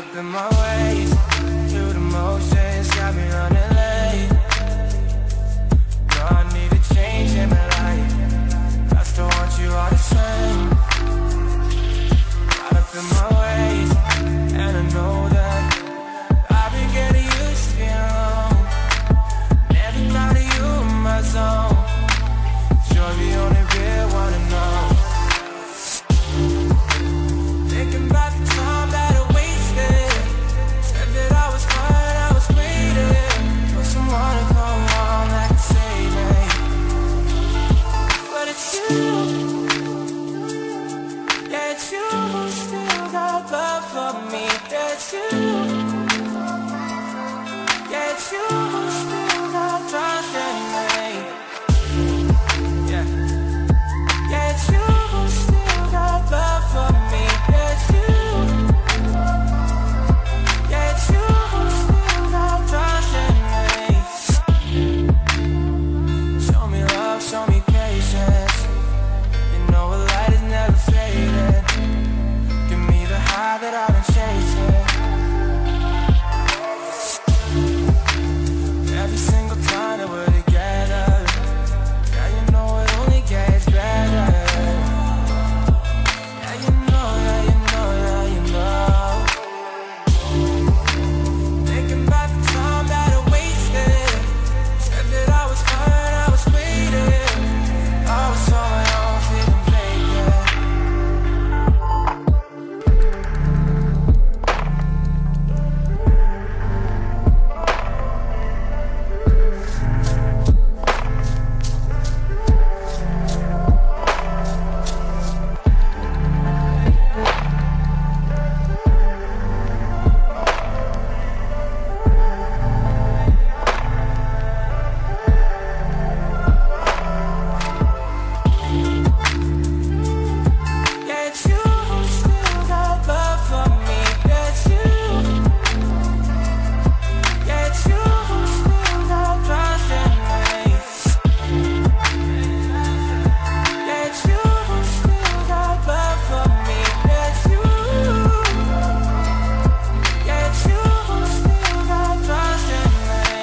up in my ways, through the motions, got me running late. No, I need a change in my life, I still want you all the same. Caught up in my ways, and I know that I've been getting used to being alone. Never thought of you in my zone. You're the only real one to know. Thinking about the time that I wasted, said that I was fine, I was waiting for someone to come along that could save me. But it's you, yeah, it's you who still got love for me. Yeah, it's you, yeah, it's you who still got trust in me. Yeah, yeah, it's you who still got love for me. Yeah, it's you, yeah, it's you who still got trust in me. Show me love, show me patience. You know a light is never fading. Give me the high that I've been chasing. Every single time that we're together, yeah, you know it only gets better. Yeah, you know, yeah, you know, yeah, you know. Thinking about the time that I wasted, said that I was fine, I was waiting. I was on my own, feeling vacant. Yeah, it's you who still got love for me. Yeah, it's you, yeah, it's you who still got trust in me. Yeah, it's you who still got love for me. Yeah, it's you, yeah, it's you who still got trust in me.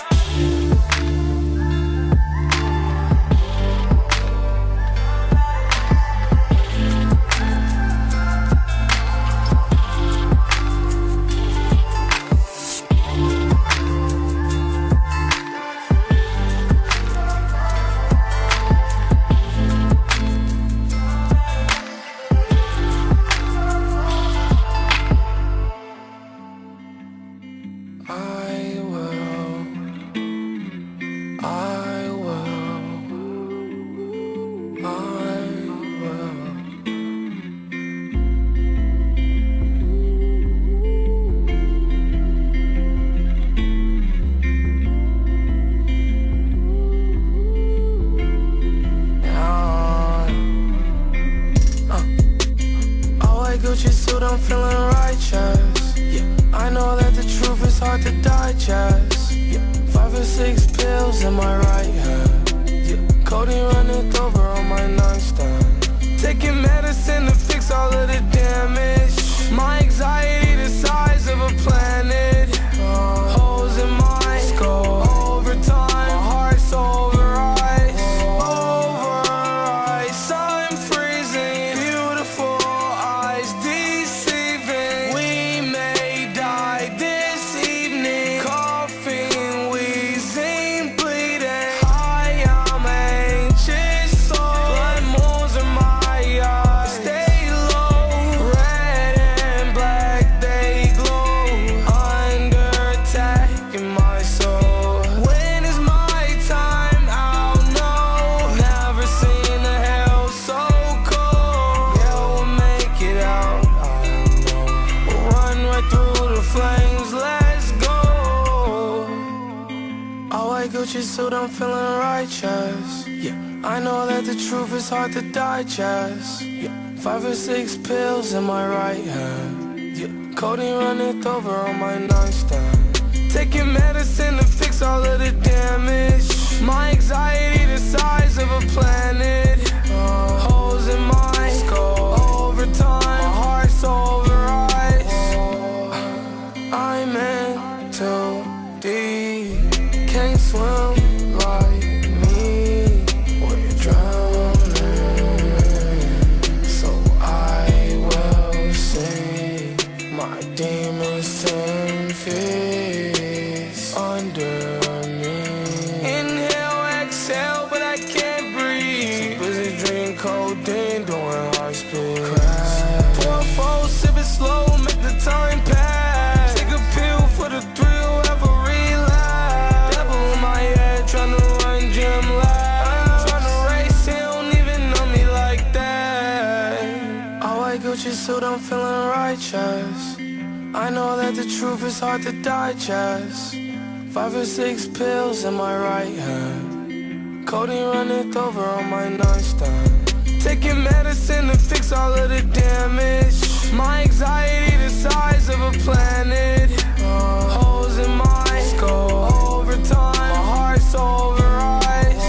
I will, I will, I will. Oh, I Gucci suit, I'm feeling righteous. Yeah, I know that the truth is hard to digest. Yeah, 5 or 6 pills in my right hand. Yeah, codeine running over on my nightstand. Taking medicine to fix all of the damage. My anxiety the size of a planet. Holes in my skull. Overtime, my heart's over ice. Over ice, I'm freezing. Beautiful eyes deceiving. We may die this evening. Coughing, wheezing, bleeding. I am anxious, so blood moons in my eyes. Stay low, red and black, they glow. Under attack in my soul. When is my time? I'll know. Never seen a hell so cold. Yeah, we'll make it out, I know. We'll run right through the flames, let's go. All white Gucci suit, I'm feeling righteous. Yeah, I know that the truth is hard to digest. Yeah, 5 or 6 pills in my right hand. Yeah, codeine running over on my nightstand. Taking medicine to fix all of the damage. My anxiety the size of a planet. Holes in my skull. Overtime, my heart's over ice. speed. Pour a four, sip it slow, make the time pass. Take a pill for the thrill, have a relapse. Devil in my head, tryna run gym laps. Tryna race, he don't even know me like that. All white Gucci suit, I'm feeling righteous. I know that the truth is hard to digest. 5 or 6 pills in my right hand. Codeine running over on my nightstand. Taking medicine to fix all of the damage. My anxiety the size of a planet. Holes in my skull. Overtime, my heart's over ice.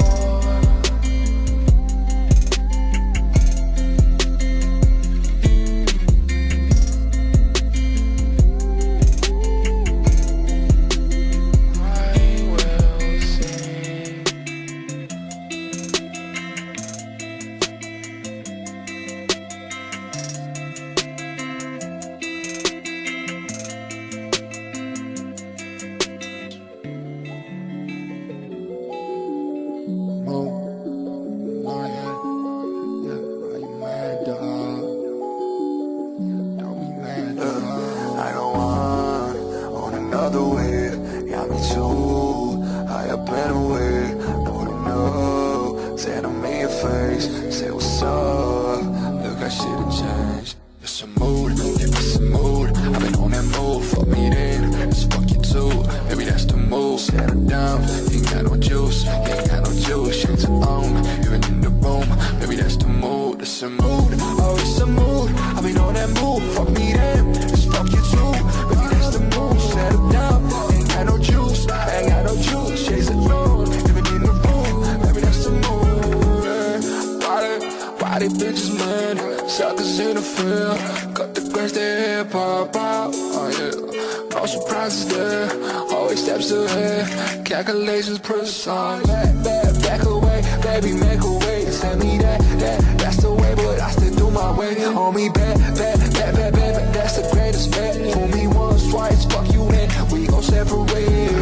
Calculations precise. Back away, baby, make a way. Send me that's the way, but I still do my way. On me, back, that's the greatest bet. Fool me once, twice, fuck you, then we gon' separate.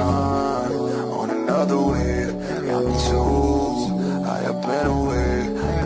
On another way, got me too. I have been away,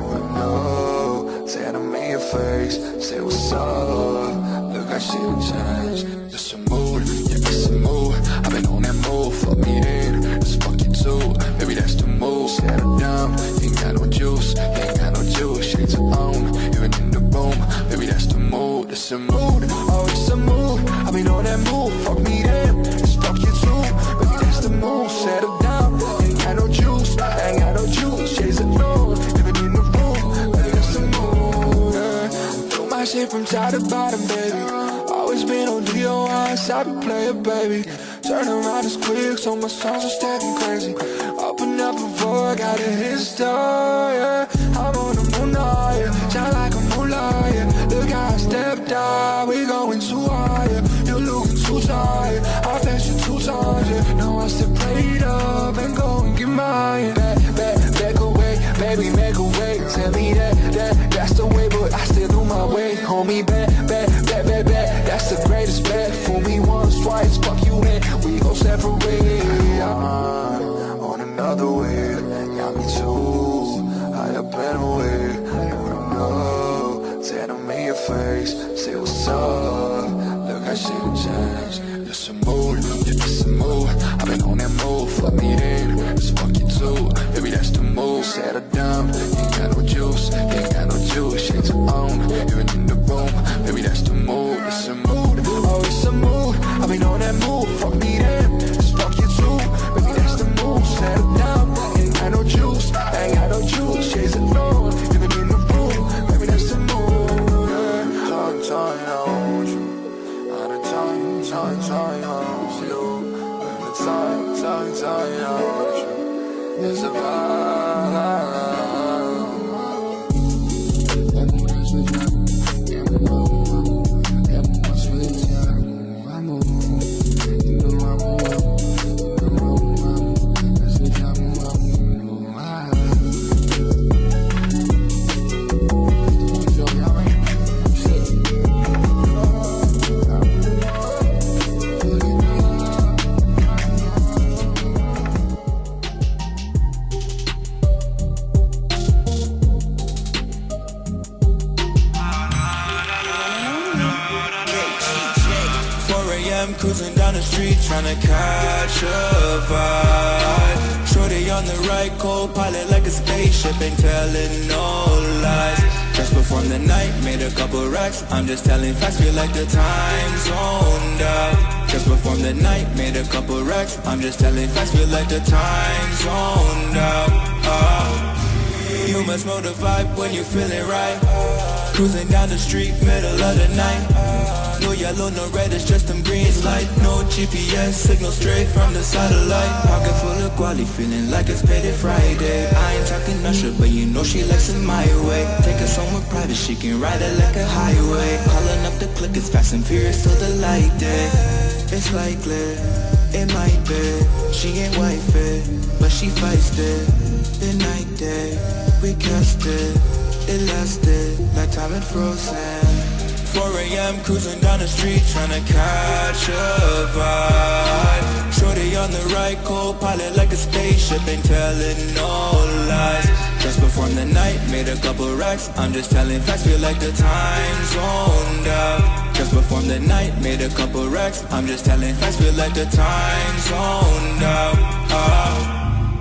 no. Say to me your face, say what's up. Look, I should've changed. It's a mood, yeah, it's a mood. I've been on that move, fuck me then, just fuck you too. Maybe that's the move, settle down. You ain't got no juice, you ain't got no juice. Shades are on, even in the room. Maybe that's the mood, it's a mood. Oh, it's a mood, I've been on that move, fuck me then, just fuck you too. Maybe that's the move, settle down. You ain't got no juice, I ain't got no juice. Shades are on, even in the room. Maybe that's the mood, yeah. Do my shit from top to bottom, baby. Always been on DOIs, I be playin', baby. Turn around as quick, so my songs are stacking crazy. Up and up before I got a hit star, yeah. I'm on the moon now, yeah. Shine like a moonlight, yeah. Look how I stepped out, we going too high, yeah. You looking too tired, I flashed you 2 times, yeah. Now I step prayed up and go and get mine. Back away, baby, make a way. Tell me that's the way, but I still do my way. Homie, back, that's the greatest bet. Fool me once, twice, fuck you then, we gon' separate. On another way, got me too. I have been away, no. Say to me your face, say what's up. Look, I should've changed. It's a mood, yeah, it's a mood. I've been on that move, fuck me then, just fuck you too. Maybe that's the move, settle down. You ain't got no juice, you ain't got no juice. Shades are on, even in the room. Maybe that's the mood, it's a mood. Oh, it's a mood, I've been on that move, fuck me then, just fuck you too. Maybe that's the move, settle down. You ain't got no juice, I ain't got no juice. Shades are on, even in the room. Maybe that's the mood, yeah. Long time I want you, out of time, I want you. Time, a.m. cruising down the street tryna catch a vibe. Shorty on the right, co-pilot like a spaceship, ain't telling no lies. Just performed the night, made a couple racks. I'm just telling facts, feel like the time zoned out. Just performed the night, made a couple racks. I'm just telling facts, feel like the time zoned out. You must know the vibe when you feeling right. Cruising down the street, middle of the night. No yellow, no red, it's just them greens light. No GPS, signal straight from the satellite. Pocket full of guali, feeling like it's Petty Friday. I ain't talking Usher, but you know she likes it my way. Take her somewhere private, she can ride it like a highway. Calling up the click, it's fast and furious till the light day. It's likely, it might be. She ain't wifey, but she fights it. The night day, we kissed it. It lasted like time had frozen. 4 a.m. cruising down the street tryna catch a vibe. Shorty on the right, co-pilot like a spaceship, ain't telling no lies. Just performed the night, made a couple racks. I'm just telling facts, feel like the time zoned out. Just performed the night, made a couple racks. I'm just telling facts, feel like the time zoned out.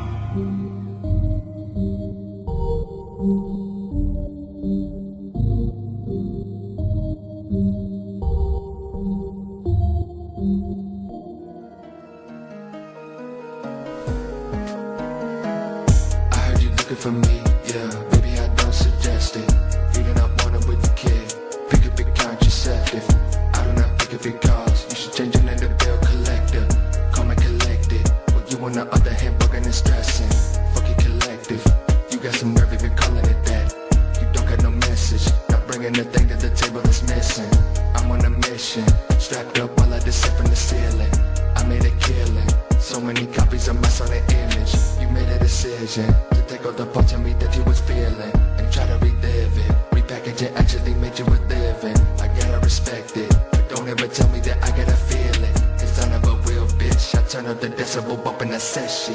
For me, yeah, baby, I don't suggest it. Feeling up wanna with the kid. Pick a big contraceptive. I do not pick a big cause. You should change your name to bill collector. Call me collected. But you on the other hand, bugging and stressing. Fuck it collective. You got some nerve, even calling it that. You don't got no message. Not bringing the thing to the table that's missing. I'm on a mission. Strapped up while I descend from the ceiling. I made a killing. So many copies of my son and image. You made a decision. Take all the parts of me that you was feeling and try to relive it. Repackage it, actually made you a living. I gotta respect it, but don't ever tell me that I gotta feel it. Cause I'm never a real bitch. I turn up the decibel up in that set shit.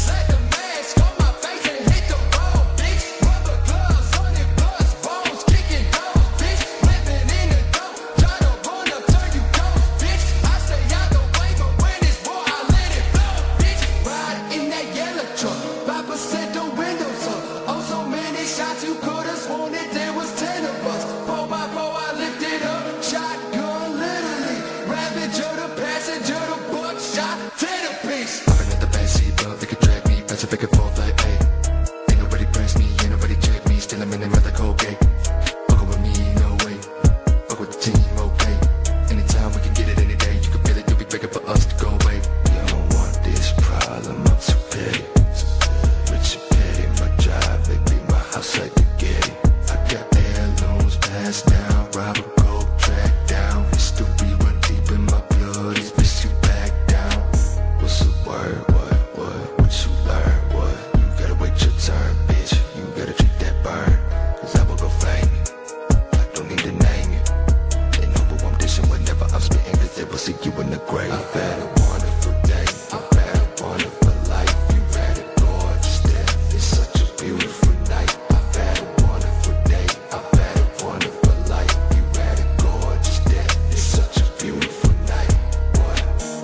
Pacific and forth like, hey. Ain't nobody press me, ain't nobody check me. Still I'm in another cold gate. Fuckin' with me, no way. Fuck with the team, okay. Anytime we can get it any day. You can feel it, you'll be begging for us to go away. You don't want this problem, I'm too petty. Rich and petty, my job, baby, my house like the Getty. I got heirlooms passed down, rob a gold track down. History run deep in my blood, it's bitch you back down. What's the word, what you learn, what? You gotta wait your turn, bitch. You gotta treat that burn. Cause I will go famous. I don't need to name you. They know who I'm dishing whenever I'm spitting, cause they will see you in the grave. I've had a wonderful day, I've had a wonderful life. You had a gorgeous day, it's such a beautiful night. I've had a wonderful day, I've had a wonderful life. You had a gorgeous day, it's such a beautiful night. What?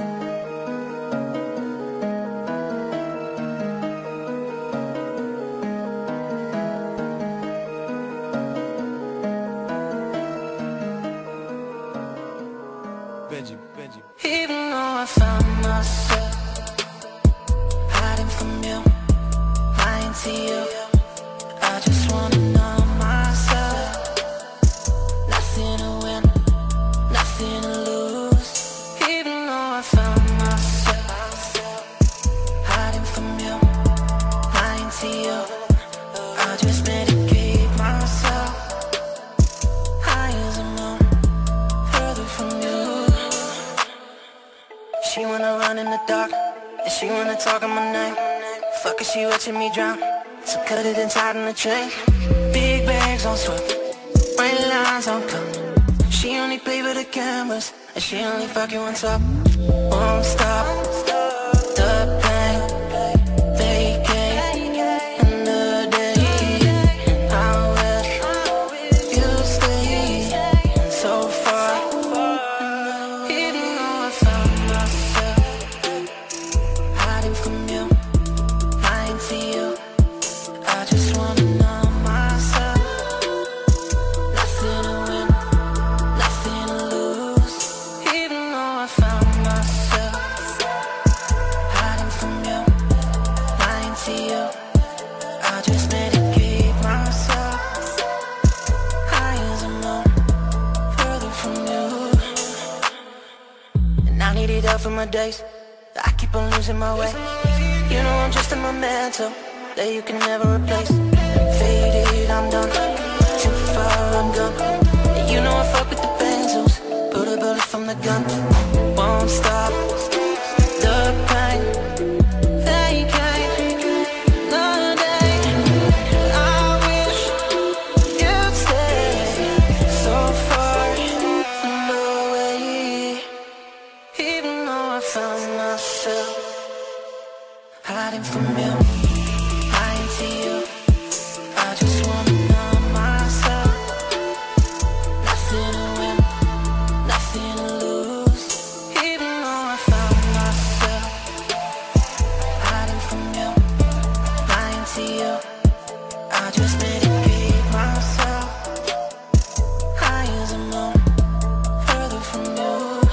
Even though I found myself hiding from you, lying to you, I just wanna know myself. Nothing to win, nothing to lose. Even though I found myself hiding from you, lying to you, I just medicate myself. High as a moon, further from you. She wanna run in the dark, and she wanna talk in my name. Fuck it, she watching me drown, so cut it inside in the train. Big bags on sweat, white lines on cover. She only play for the cameras, and she only fuck you on top. Won't stop, the pain, vacate, another day. How will you stay so far? Even though I found up for my days. I keep on losing my way. You know I'm just a memento that you can never replace. Faded, I'm done. Too far, I'm gone. You know I fuck with the benzos. Put a bullet from the gun. Won't stop the pain. They can't. No day. I wish you'd stay so far away. Even though I found myself hiding from you, lying to you. I just wanna know myself. Nothing to win, nothing to lose. Even though I found myself hiding from you, lying to you. I just medicate myself. High as a moon, further from you.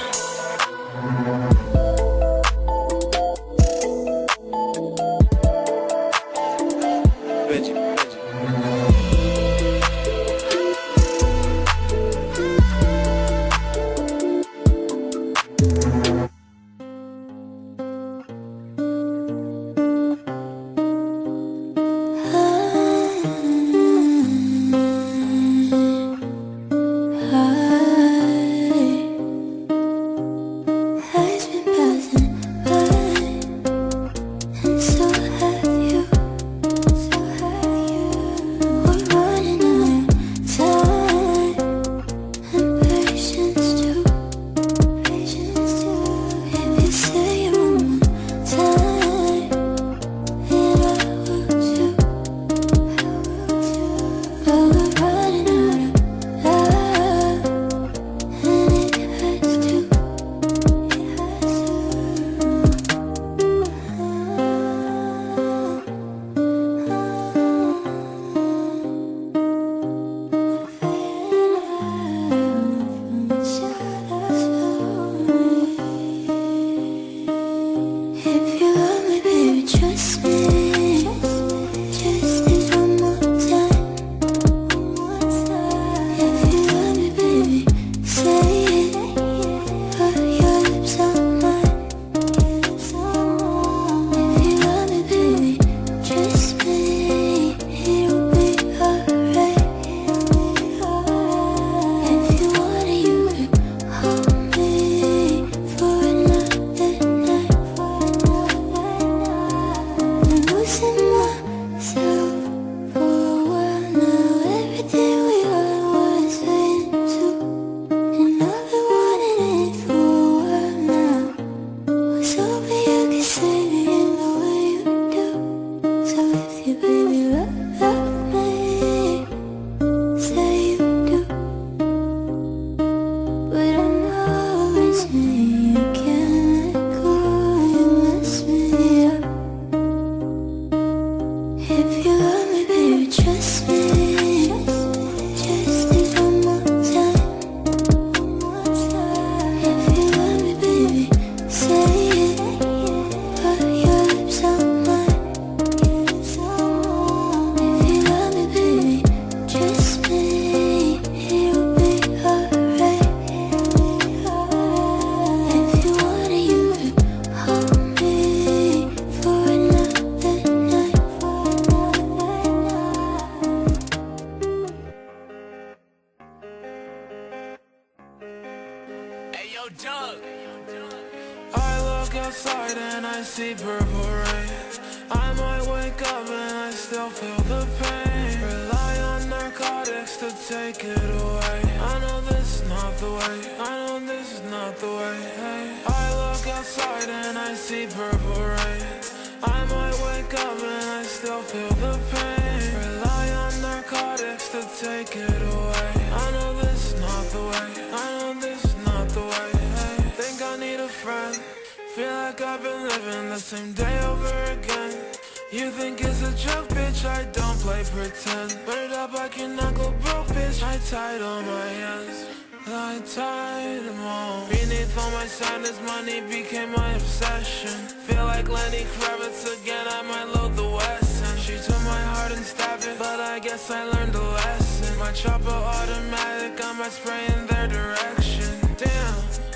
I look outside and I see purple rain. I might wake up and I still feel the pain. Rely on narcotics to take it away. I know this is not the way, I know this is not the way, hey. I look outside and I see purple rain. I might wake up and I still feel the pain. Rely on narcotics to take it away. I know this is not the way, I know this is not the way, hey. Think I need a friend. Feel like I've been living the same day over again. You think it's a joke, bitch, I don't play pretend. Burn it up like your knuckle broke, bitch. I tied all my hands, I tied them all. Beneath all my sadness, money became my obsession. Feel like Lenny Kravitz again, I might load the Wesson. She took my heart and stabbed it, but I guess I learned a lesson. My chopper automatic, I might spray in their direction. Damn, 40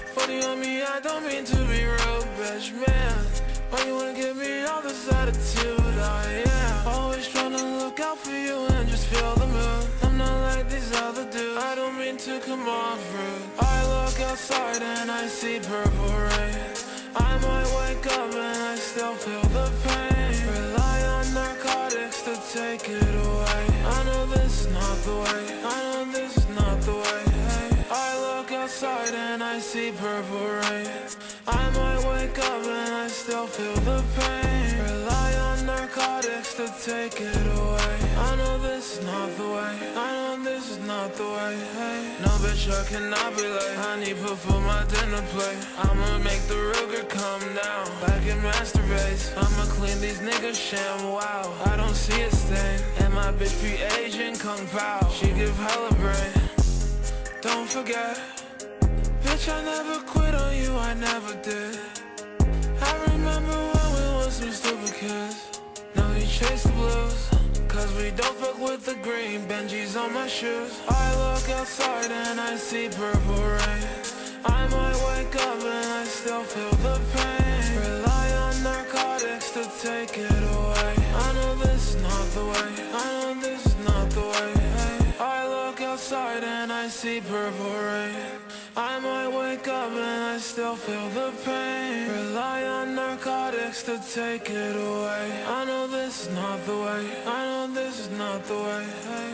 on me, I don't mean to be real, bitch, man. Why you wanna give me all this attitude? I am always trying to look out for you and just feel the mood. I'm not like these other dudes, I don't mean to come off rude. I look outside and I see purple rain. I might wake up and I still feel the pain. Rely on narcotics to take it away. I know this is not the way, I know this is not the way, hey. I look outside and I see purple rain. I might wake up and I still feel the pain. Rely on narcotics to take it away. I know this is not the way, I know this is not the way, hey. No bitch, I cannot be late. I need put for my dinner plate. I'ma make the Ruger come down, back and masturbate. I'ma clean these niggas sham, wow. I don't see a stain, and my bitch be Asian kung pao. She give hella brain, don't forget. Bitch, I never quit on you, I never did. I remember when we was some stupid kids. Now we chase the blues, cause we don't fuck with the green. Benji's on my shoes. I look outside and I see purple rain. I might wake up and I still feel the pain. Rely on narcotics to take it away. I know this is not the way, I know this is not the way, hey. I look outside and I see purple rain. I might wake up and I still feel the pain. Rely on narcotics to take it away. I know this is not the way, I know this is not the way, hey.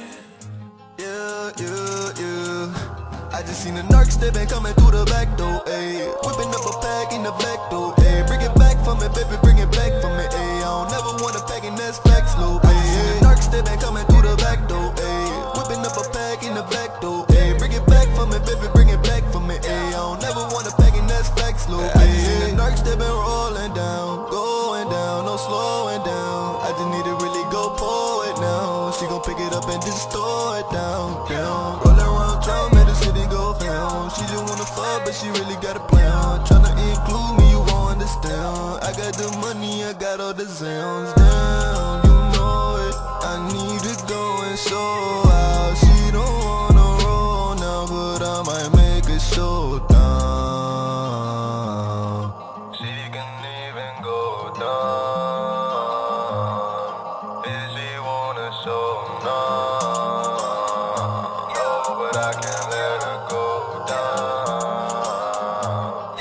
I just seen the narcs, they been coming through the back door, ayy. Whipping up a pack in the back door, ayy. Bring it back for me, baby, bring it back for me, ayy. I don't never want a pack and that's facts, low, ayy. I just seen the narcs, they been coming through the back door, ayy. Whipping up a pack in the back door, ayy. Bring it back for me, baby, bring it back for me, ayy. I don't never want a pack and that's facts, low, ayy. I just seen the narcs, they been rolling down, going down, no slowing down. I just need to really go pull it now. She gon' pick it up and just throw it down, down. Roll around, drum, make the city go down. She just wanna fuck, but she really got a plan. Tryna include me, you won't understand. I got the money, I got all the sounds down. You know it, I need to go and show out. She don't wanna roll now, but I might make a showdown. She can even go down. Bitch, she wanna show now. I can't let her go down.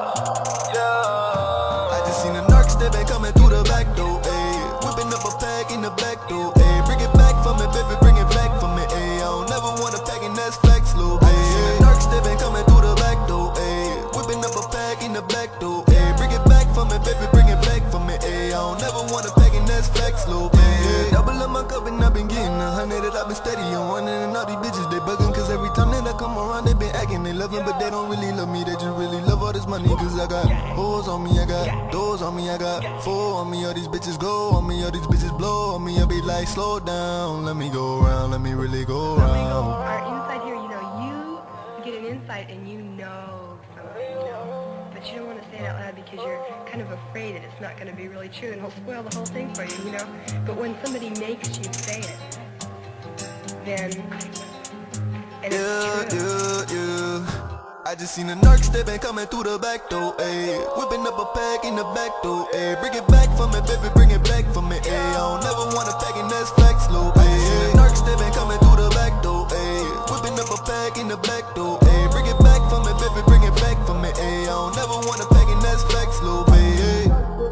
I just seen the narcs, they been coming through the back door, ayy. Whipping up a pack in the back door, ayy. Bring it back for me, baby, bring it back for me, ayy. I don't never want a pack and that's facts, low, ayy. I just seen the narcs, they been coming through the back door, ayy. Whipping up a pack in the back door, ayy. Bring it back for me, baby, bring it back for me, ayy. I don't never want a pack and that's facts, low, ayy. Double up my cup and I been getting 100 that I been steady on running, and all these bitches they bugging, cause every time that I come around they been acting, they loving, but they don't really love me, they just really love all this money. Cause I got hoes on me, I got doors on me, I got four on me, all these bitches go on me, all these bitches blow on me. I be like, slow down, let me go around, let me really go around. Our inside here, you know, you get an insight and you know something, you know, but you don't want to say it out loud because you're kind of afraid that it's not going to be really true and it'll spoil the whole thing for you, you know. But when somebody makes you say it, then and it's true. I just seen the narcs, they been coming through the back door, ayy. Whipping up a pack in the back door, ayy. Bring it back for me, baby, bring it back for me, ayy. I don't never want a pack and that's facts, low, ayy. I just seen the narcs, they been coming through the back door, ayy. Whipping up a pack in the back door, ayy. Bring it back for me, baby, bring it back for me, ayy. I don't never want a pack and that's facts, low, ayy.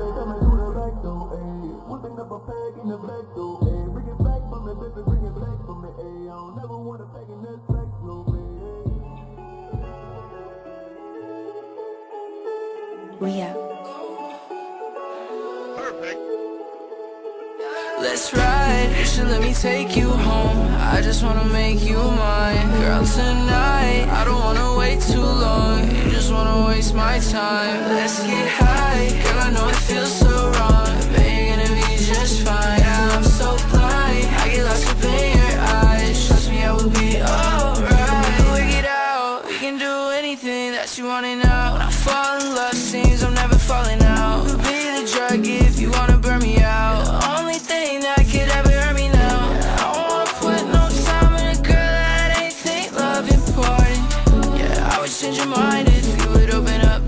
Whipping up a pack in the back door, ayy. Bring it back for me, baby, bring it back for me, ayy. I don't never want a pack and that's facts, low, ayy. Ria. Perfect. Let's ride, so let me take you home. I just wanna make you mine. Girl, tonight, I don't wanna wait too long. You just wanna waste my time. Let's get high, girl, I know it feels so wrong, but you're gonna be just fine. Yeah, I'm so blind, I get lost up in your eyes. Trust me, I will be alright. Work it out, we can do anything that you want now. When I fall in love, seems I'm never falling out. Could be the drug if you wanna burn me out. The only thing that could ever hurt me now. I don't wanna put no time in a girl that ain't think love important. Yeah, I would change your mind if you would open up.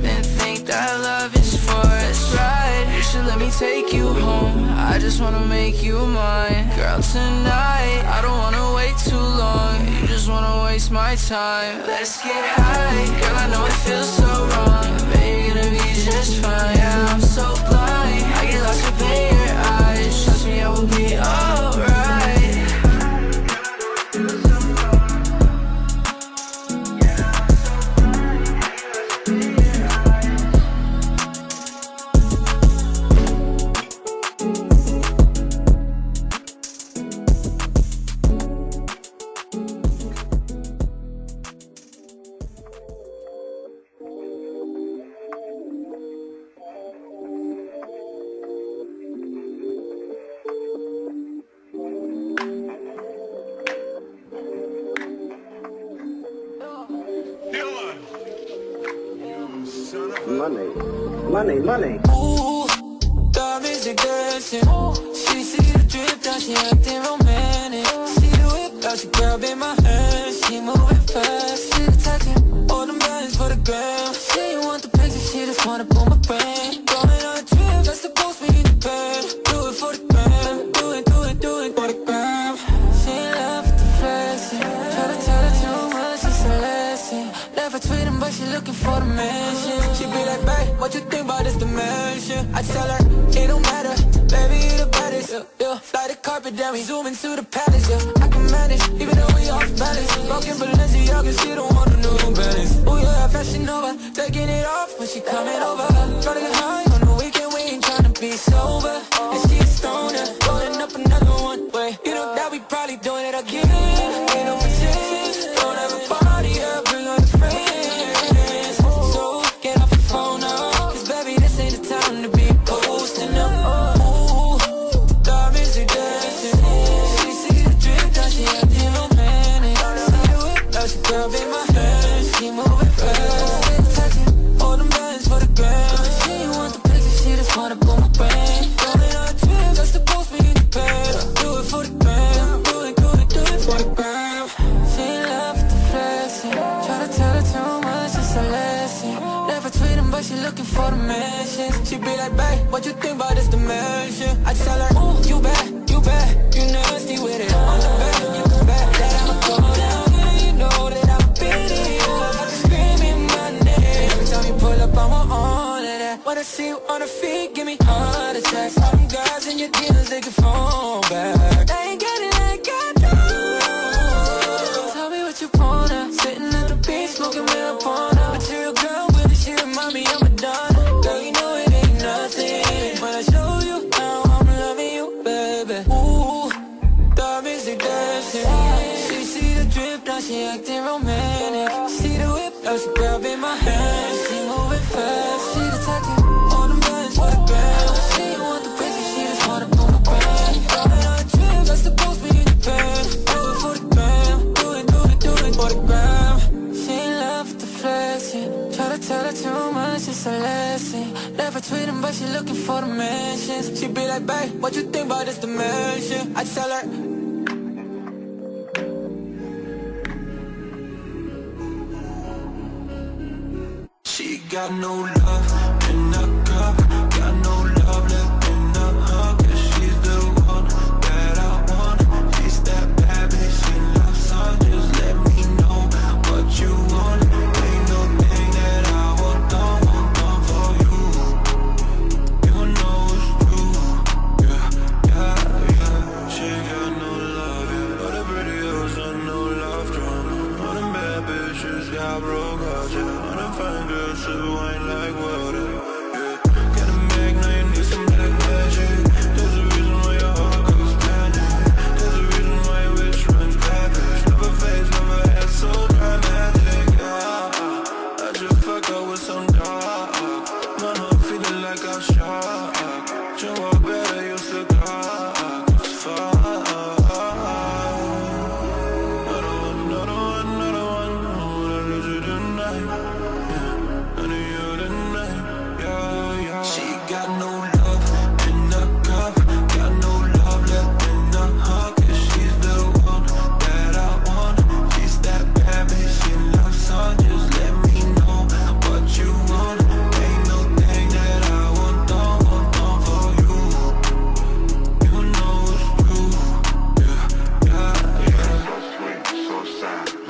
make you mine. Girl, tonight, I don't wanna wait too long. You just wanna waste my time. Let's get high, girl, I know it feels so wrong, but you're gonna be just fine. Yeah, I'm so blind, I get lost up in your eyes. Trust me, I will be alright. Money. Ooh, the music dancing. She see the drip, now she acting romantic. See the whip, now she grabbing my hand. She moving fast, she the talking. All them bands for the gram. She ain't want the picture, she just wanna pull my brand. Going on a trip, that's supposed to be in the band. Do it for the gram, do it for the gram. She ain't love with the flexing. Try to tell her too much, it's a lesson. Never tweeting, but she looking for the mansion. She be like, babe, what you think about this dimension? I tell her, it don't matter, baby, you the baddest. Yeah. Fly the carpet down, we zoom into the palace. Yeah. I can manage, even though we off balance. Broken Balenciaga, she don't want a new balance. Oh yeah, fashion over, taking it off when she coming over. Tryna get high on the weekend, we ain't tryna be sober. And she a stoner, rolling up another one. Wait, you know that we probably doing it again. Ain't no pretend, don't have a party, yeah, bring on the friends. So get off your phone now, cause baby, this ain't the time to be posting up. Ooh, the music dancing. She see the drip, now she acting romantic. See the whip, now she grabbing my hand. She moving fast, touching all them bands for the gram. She ain't want the picture, she just wanna pull my brand. Going on a trip, that's supposed to be in the band. Do it for the gram, do it for the gram. She ain't love with the flexing. Try to tell her too much, it's a lesson. Never tweeting, but she looking for the mentions. She be like, babe, what you think about this dimension? I tell her, ooh, you bad, you nasty with it. On the back, you can bet that I'ma go down. Yeah, you know that I'm beating you up, I can screaming my name. Every time you pull up, I'm on it. Wanna see you on her feet, give me heart attacks. All them guys in your DMs, they can phone back. I ain't getting like I do. Tell me what you wanna. Sitting at the beach, smoking marijuana. Material girl with it, she remind me of Madonna. Girl, you know it ain't nothing when I show you how I'm loving you, baby. Ooh, the music dancing. She see the drip, now she acting romantic. See the whip, now she grabbing my hand. She moving fast, she the talking. All them bands for the gram. She ain't want the picture, she just wanna pull my brand. Going on a trip, that's supposed to be in the band. Do it for the gram, do it for the gram. She ain't love with the flexing. Try to tell her too much, it's a lesson. Never tweeting, but she looking for the mentions. She be like, babe, what you think about this dimension? I tell her, she got no love in the cup, got no love left in the hug. Cause she's the one that I want. She's that bad bitch, she loves son. Just let me know what you want. Ain't no thing that I want done for you. You know it's true, yeah. She got no love, yeah. All the pretty girls got no love drama. All them bad bitches got broke hearts, yeah. All them fine girls who ain't like water, yeah. Got a mag, now you need some black magic. There's a reason why your heart goes panic. There's a reason why your bitch runs cabbage. Never face, never had so dramatic, yeah. I just fuck up with some dog. My heart feeling like I'm shocked. You walk better, you still got it's fine. Another one, I wanna lose you tonight. Yeah, I need you tonight.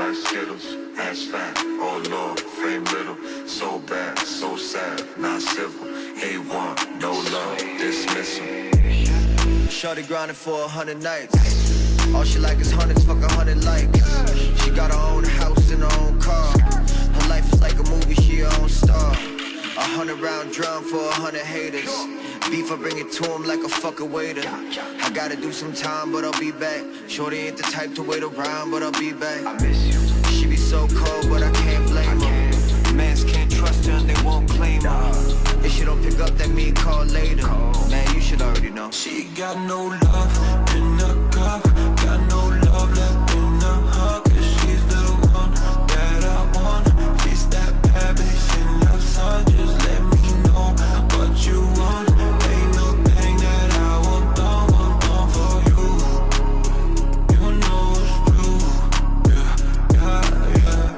like Skittles, ass fat, oh Lord, frame little, so bad, so sad, not civil, A1, no love, dismissal. Shorty grinding for 100 nights. All she like is hundreds, fuck 100 likes. She got her own house and her own car. Her life is like a movie, she her own star. 100-round drum for 100 haters. Beef, I bring it to him like a fucking waiter. I gotta do some time, but I'll be back. Shorty ain't the type to wait around, but I'll be back. I miss you. She be so cold, but I can't blame her. Mans can't trust her and they won't claim her. If she don't pick up, that mean call later. Man, you should already know. She got no love in the cup, got no love left in the hug. Cause she's the one that I want. She's that bad bitch in the sun. Just let me know what you want. Ain't no thing that I won't done for you. You know it's true. Yeah, yeah, yeah.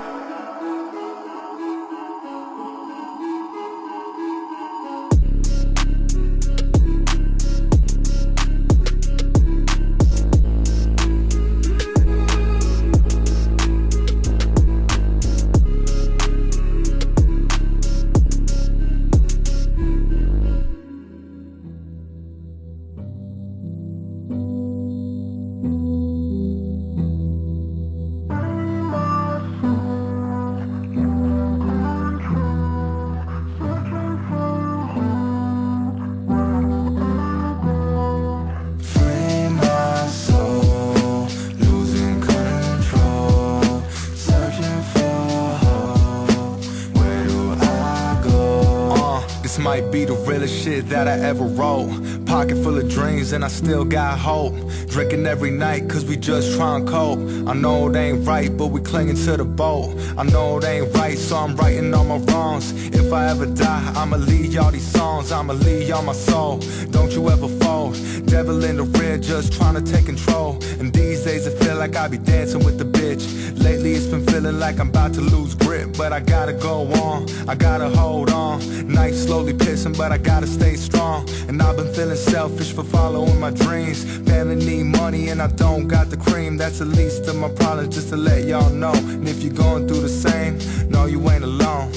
Might be the realest shit that I ever wrote. Pocket full of dreams and I still got hope. Drinking every night cause we just trying to cope. I know it ain't right but we clinging to the boat. I know it ain't right so I'm writing all my wrongs. If I ever die I'ma leave y'all these songs. I'ma leave y'all my soul. Don't you ever fold. Devil in the rear just trying to take control. And these days it feel like I be dancing with the bitch. Lately it's been feeling like I'm about to lose grip. But I gotta go on, I gotta hold on. Night slowly pissing but I gotta stay strong. And I've been feeling selfish for following my dreams. Family need money and I don't got the cream. That's the least of my problems, just to let y'all know. And if you're going through the same, no you ain't alone.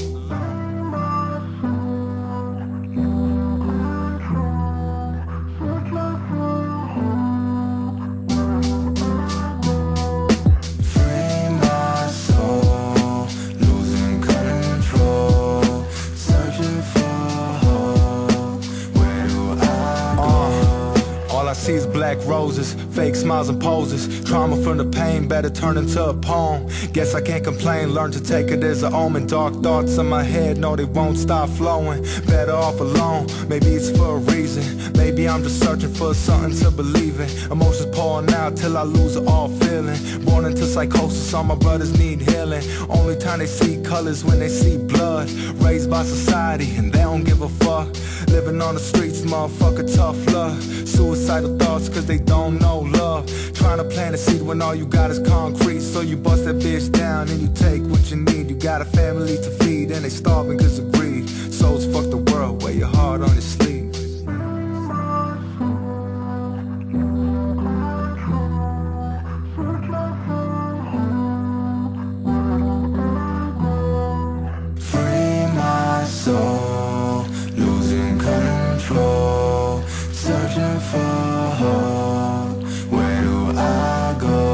Sees black roses, fake smiles and poses. Trauma from the pain, better turn into a poem. Guess I can't complain, learn to take it as an omen. Dark thoughts in my head, no they won't stop flowing. Better off alone, maybe it's for a reason. Maybe I'm just searching for something to believe in. Emotions pouring out till I lose all feeling. Born into psychosis, all my brothers need healing. Only time they see colors when they see blood. Raised by society and they don't give a fuck. Living on the streets, motherfucker, tough love. Suicidal thoughts cause they don't know love. Trying to plant a seed when all you got is concrete. So you bust that bitch down and you take what you need. You got a family to feed and they starving cause of greed. Souls fuck the world, wear your heart on your sleeve. Free my soul, losing control, searching for hope. Where do I go?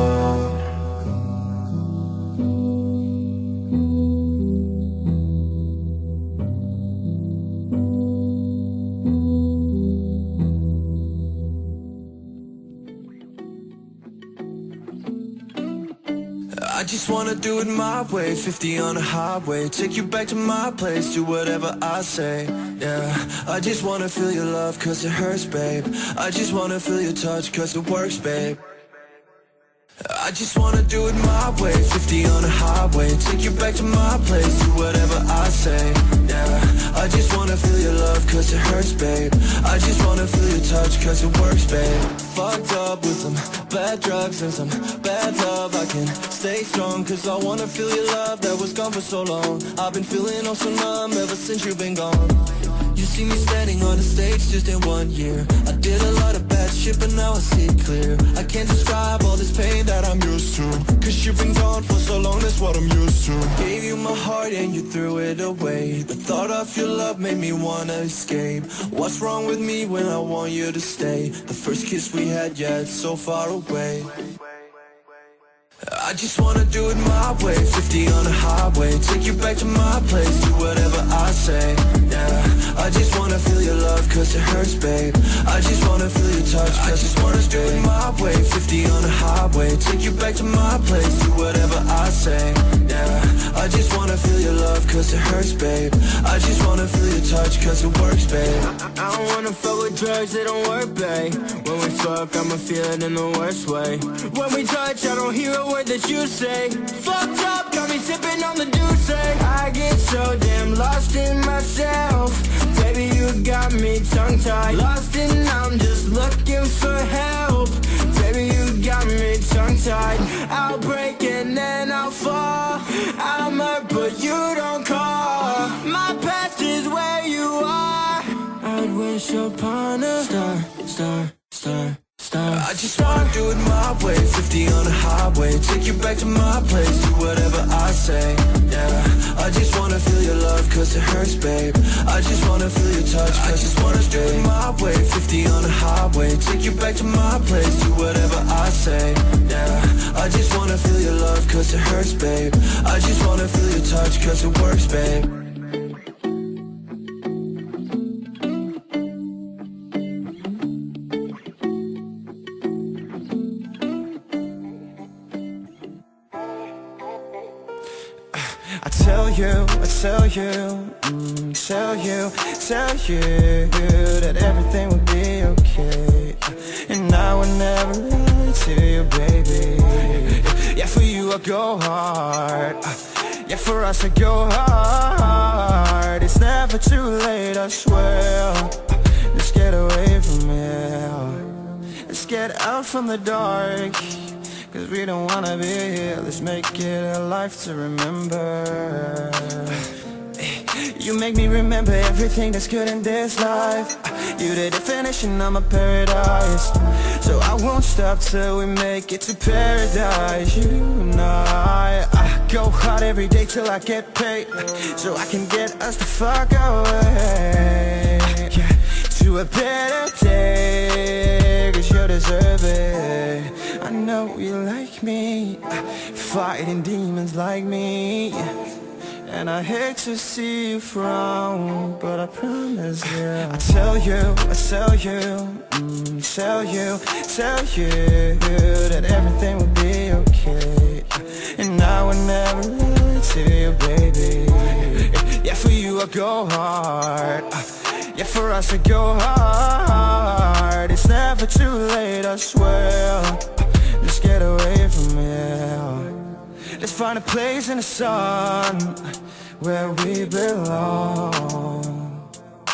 I just wanna do it my way, 50 on the highway. Take you back to my place, do whatever I say. Yeah, I just wanna feel your love cause it hurts, babe. I just wanna feel your touch cause it works, babe. I just wanna do it my way, 50 on the highway. Take you back to my place, do whatever I say. Yeah, I just wanna feel your love cause it hurts, babe. I just wanna feel your touch cause it works, babe. Fucked up with some bad drugs and some bad love. I can stay strong cause I wanna feel your love that was gone for so long. I've been feeling all so numb ever since you've been gone. You see me standing on the stage just in 1 year. I did a lot of bad bad shit, but now I see clear. I can't describe all this pain that I'm used to, cause you've been gone for so long, that's what I'm used to. Gave you my heart and you threw it away. The thought of your love made me wanna escape. What's wrong with me when I want you to stay? The first kiss we had, yeah, it's so far away. I just wanna do it my way, 50 on the highway, take you back to my place, do whatever I say, yeah. I just wanna feel your love cause it hurts, babe. I just wanna feel your touch cause I just wanna do it my way, 50 on the highway, take you back to my place, do whatever I say, yeah. I just wanna feel your love cause it hurts, babe. I just wanna feel your touch cause it works, babe. I don't wanna fuck with drugs, they don't work, babe. When we fuck, I'ma feel it in the worst way. When we touch, I don't hear a word that you say. Fucked up, got me sipping on the Douce. I get so damn lost in myself. Baby, you got me tongue-tied, lost and I'm just looking for help. Baby, you got me tongue-tied. I'll break and then I'll fall. I'm hurt but you don't call. My past is where you are. I'd wish upon a star. I just wanna do it my way, 50 on the highway, take you back to my place, do whatever I say, yeah. I just wanna feel your love cause it hurts, babe. I just wanna feel your touch cause I just wanna do it my way, 50 on the highway, take you back to my place, do whatever I say, yeah. I just wanna feel your love cause it hurts, babe. I just wanna feel your touch cause it works, babe. Tell you that everything will be okay, and I will never lie to you, baby. Yeah, for you I go hard, yeah, for us I go hard. It's never too late, I swear. Let's get away from here, let's get out from the dark, cause we don't wanna be here. Let's make it a life to remember. You make me remember everything that's good in this life. You the definition of my paradise, so I won't stop till we make it to paradise. You and I go hard every day till I get paid, so I can get us the fuck away, yeah, to a better day, cause you deserve it. I know you like me, fighting demons like me, and I hate to see you frown, but I promise you I tell you that everything will be okay, and I will never lie to you, baby. Yeah, for you I go hard, yeah, for us I go hard. It's never too late, I swear. Let's get away from here, let's find a place in the sun where we belong.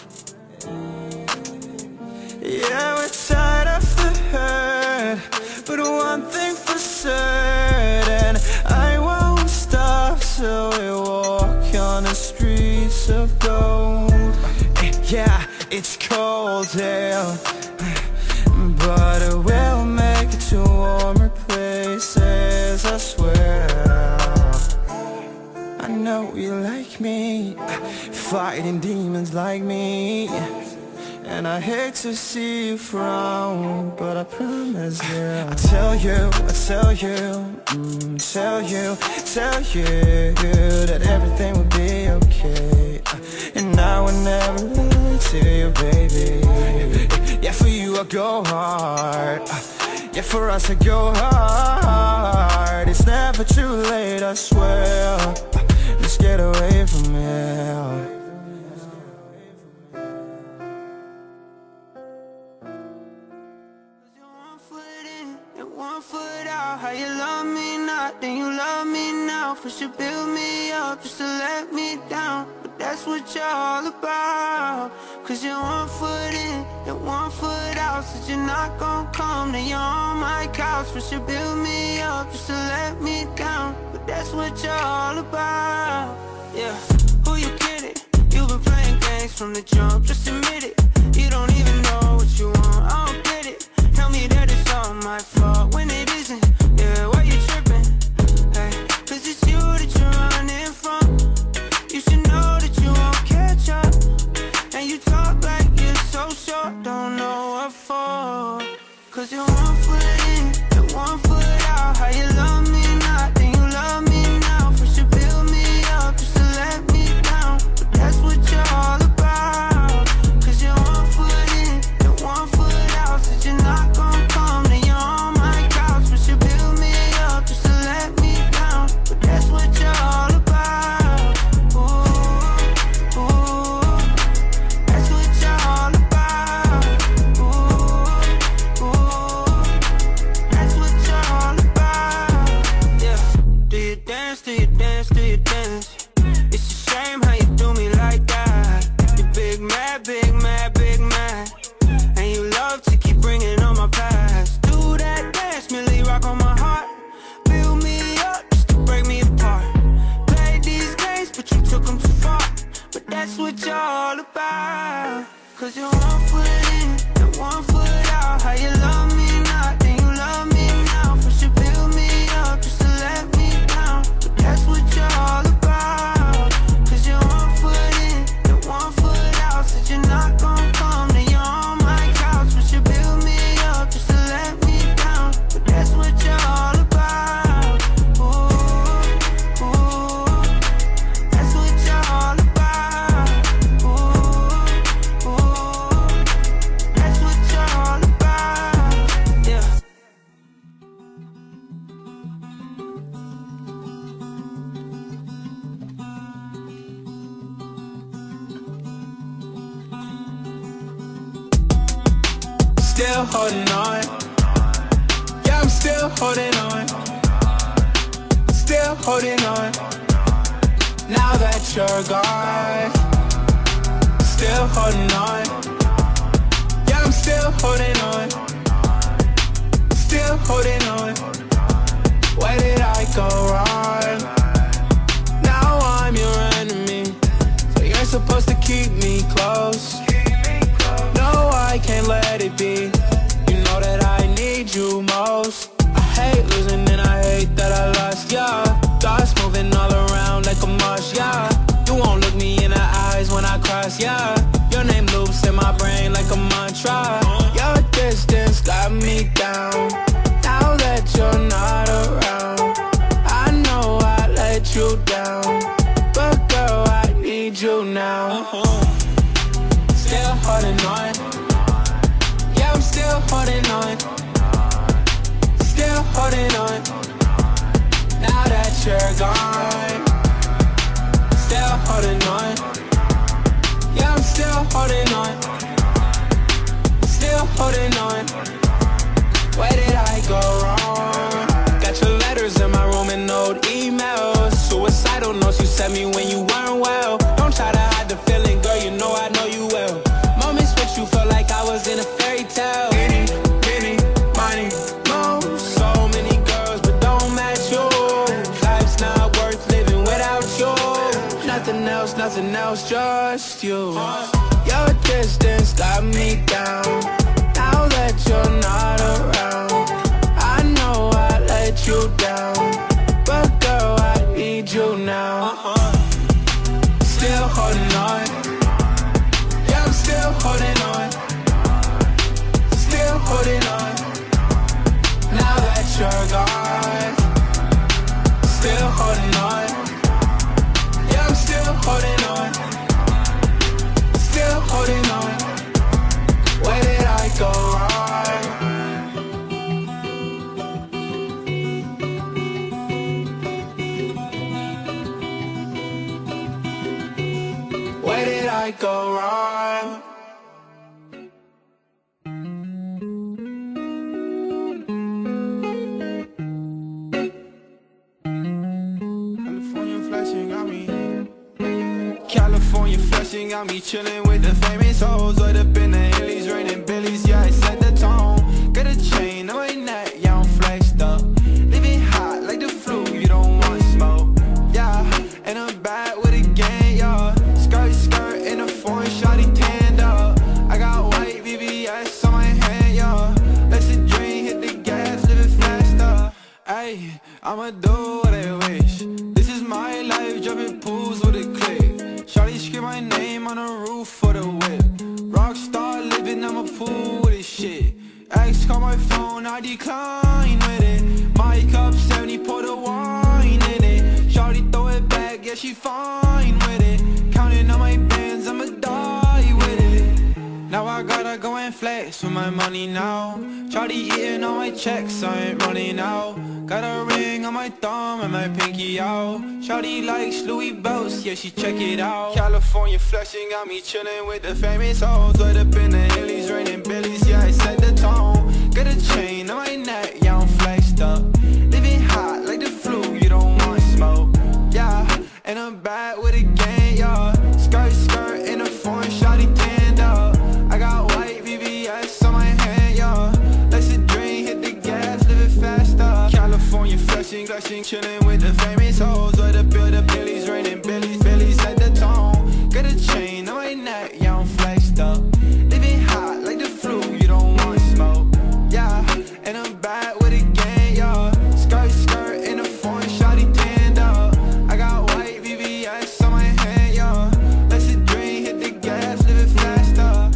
Yeah, we're tired of the hurt, but one thing for certain, I won't stop till we walk on the streets of gold. Yeah, it's cold here, but we'll make it to warmer places, I swear. I know you like me, fighting demons like me, and I hate to see you frown, but I promise you I tell you that everything will be okay, and I will never lie to you, baby. Yeah, for you I go hard, yeah, for us I go hard. It's never too late, I swear. Let's get away from here. One foot out, how you love me not, then you love me now. First you build me up just to let me down, but that's what you're all about. Cause you're 1 foot in and 1 foot out, said you're not gon' come, then you're on my couch. First you build me up just to let me down, but that's what you're all about. Yeah, who you kidding? You've been playing games from the jump, just admit it. You don't even know what you want, I don't get it. do you dance, do you dance? It's a shame how you do me like that. You big mad, big mad, big mad. And you love to keep bringing on my past. Do that dance, Millie rock on my heart. Build me up just to break me apart. Played these games, but you took them too far. But that's what you're all about. Cause you're 1 foot in and 1 foot out. How you love me now, then you love me now. First you build me up just to let me down. But that's what you're all about. Cause you're 1 foot in and 1 foot out. Said you're not gon' come, then you're on my couch. First you build me up just to let me down. But that's what you're all about. Ooh, ooh. That's what you're all about. Ooh, ooh. That's what you're all about. Yeah. Still holding on. Yeah, I'm still holding on. Still holding on. Now that you're gone. Still holding on. Yeah, I'm still holding on. Still holding on. Where did I go wrong? Now I'm your enemy. So you're supposed to keep me close. No, I can't let it be. You know that I need you most. I hate losing and I hate that I lost ya. Thoughts moving all around like a marsh, yeah. You won't look me in the eyes when I cross, yeah. Your name loops in my brain like a mantra. Your distance got me down. Now that you're not around, I know I let you down. But girl, I need you now. Still holding on. Yeah, I'm still holding on. Still holding on. Now that you're gone. Still holding on. Yeah, I'm still holding on. Still holding on. Where did I go wrong? Got your letters in my room and old emails. Suicidal notes you sent me when you weren't well. Don't try to hide the feeling, girl, you know I know you well. Moments with you felt like I was in a fairy tale. Any, money, mo. So many girls, but don't match you. Life's not worth living without you. Nothing else, just you. Your distance got me down. Now that you're not around, I know I let you down. But girl, I need you now. Still holding on. Yeah, I'm still holding on. Still holding on. Now that you're gone. Still holding on. Yeah, I'm still holding on. Still holding on. Where did I go wrong? Where did I go wrong? California flashing got me chillin' with the famous hoes. Right up in the hillies, raining billies, yeah, I set the tone. Got a chain on my neck, yeah, I'm flexed up. Living hot like the flu, you don't want smoke. Yeah, and I'm back with a gang, yeah. Skirt in a foreign shawty tanned up. I got white VVS on my hand, yeah. Let's a dream, hit the gas, living faster. Ayy, I'ma do what I wish. This is my life, jumping pools with a click. Shawty scream my name on the roof for the whip. Rockstar living, I'm a fool with this shit. Ex call my phone, I decline with it. My cup 70, pour the wine in it. Shawty throw it back, yeah, she fine with it. Counting on my bands, I'ma die with it. Now I gotta go and flex with my money now. Shawty eating all my checks, I ain't running out. Got a ring on my thumb and my pinky out. Shawty likes Louis belts, yeah, she check it out. California flexing got me chillin' with the famous hoes. Right up in the hillies, raining billies, yeah, I set the tone. Got a chain on my neck, yeah, I'm flexed up. Living hot like the flu, you don't want smoke. and I'm back with a gang, y'all. Skirt, skirt in a foreign shawty tanned up. I got white VVS on my hand, y'all. Let's a drink, hit the gas, live it faster. California flashing, glashing, chilling with the famous hoes. Where the build up Billy's raining, Billy's at the tone. Got a chain on my neck, yeah, I'm flexed up. Living hot like the flu, you don't want smoke. Yeah, and I'm back with a gang, y'all. Skirt, skirt in a foreign shawty tanned up. I got white VVS on my hand, y'all. Let's a drink, hit the gas, live it faster.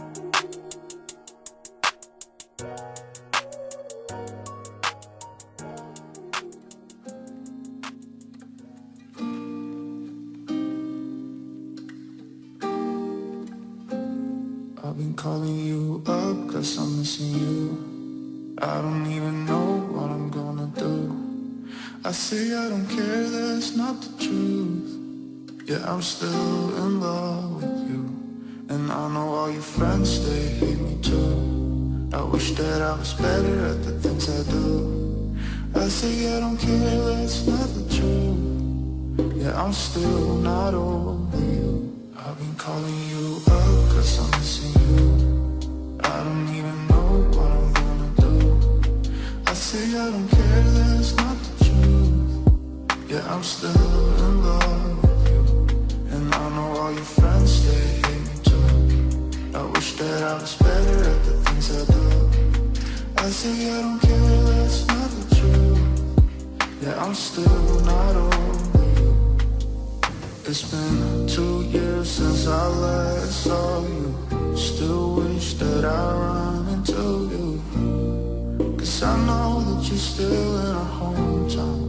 I've been calling you up cause I'm missing you. I don't even know what I'm gonna do. I say I don't care, that's not the truth. Yeah, I'm still in love with you. And I know all your friends, they hate me too. I wish that I was better at the things I do. I say I don't care, that's not the truth. Yeah, I'm still not over you. I've been calling you up cause I'm missing you. I don't even know what I'm gonna do. I say I don't care, that's not the truth. Yeah, I'm still in love with you. And I know all your friends, they hate me too. I wish that I was better at the things I do. I say I don't care, that's not the truth. Yeah, I'm still not over you. It's been 2 years since I last saw you. Still wish that I run into you. Cause I know that you're still in our hometown.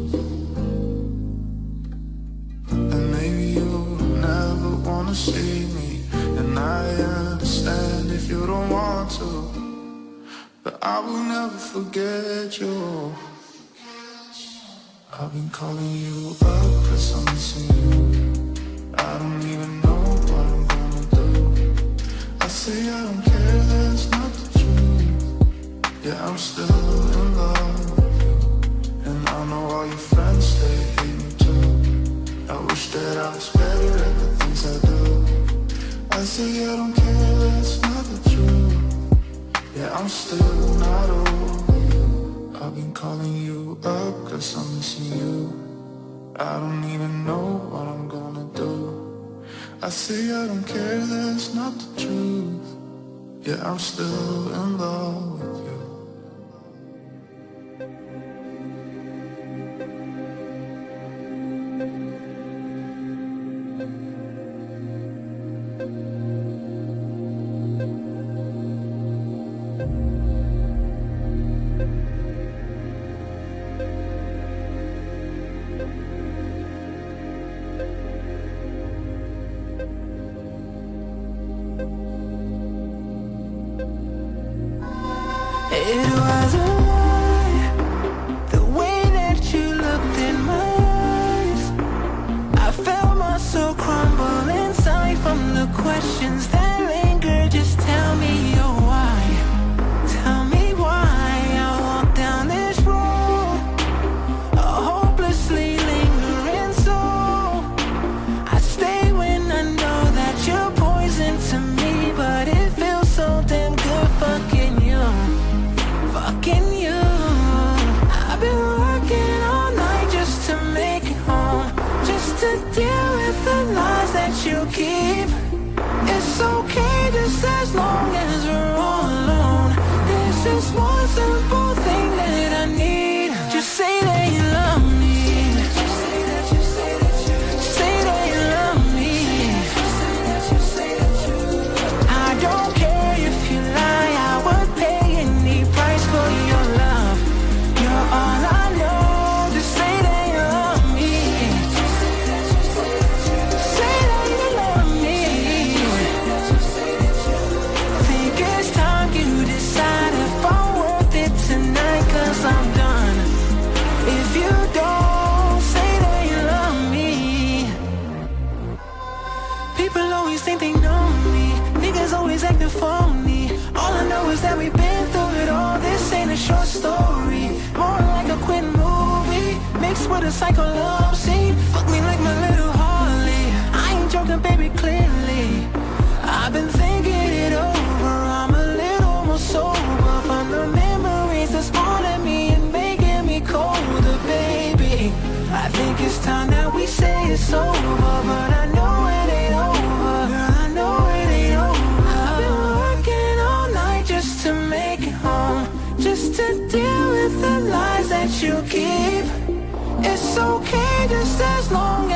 And maybe you never wanna see me, and I understand if you don't want to, but I will never forget you. I've been calling you up cause I'm missing you. I don't even know what I'm gonna do. I say I don't care, that's not the truth. Yeah, I'm still in love with you. And I know all your friends, they hate me too. I wish that I was better at the things I do. I say I don't care, that's not the truth. Yeah, I'm still not over you. I've been calling you up cause I'm missing you. I don't even know what I'm gonna do. I say I don't care, that's not the truth. Yeah, I'm still in love with you. It was a lie, the way that you looked in my eyes. I felt my soul crumble inside from the questions that linger. Just tell me your why. Tell me why I walk down this road, a hopelessly lingering soul. I stay when I know that you're poison to me, but it feels so damn good fucking you. Fucking you. I've been working all night just to make it home, just to deal with the lies that you keep. It's okay just as long as we're all alone. There's just one simple thing that I need. Just say that you love me. Say that you love me. I don't care if you lie, I would pay any price for your love. You're all I know. Just say that you love me. Say that you love me. Think it's time you decide if I'm worth it tonight, cause I'm done if you don't say that you love me. People always think they know me, niggas always acting phony. All I know is that we've been through it all. This ain't a short story, more like a quick movie mixed with a psycho love scene. Fuck me like my little heart. it's over, but I know it ain't over. Girl, I know it ain't over. I've been working all night just to make it home, just to deal with the lies that you keep. It's okay just as long